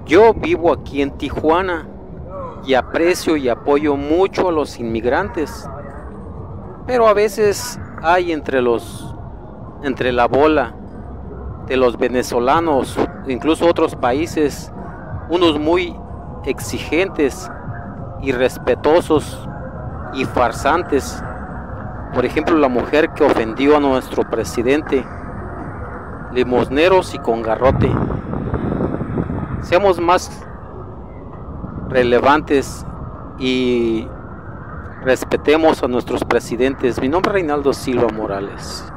Yo vivo aquí en Tijuana y aprecio y apoyo mucho a los inmigrantes, pero a veces hay entre la bola de los venezolanos, incluso otros países, unos muy exigentes, irrespetuosos y farsantes. Por ejemplo, la mujer que ofendió a nuestro presidente, limosneros y con garrote. Seamos más relevantes y respetemos a nuestros presidentes. Mi nombre es Reinaldo Silva Morales.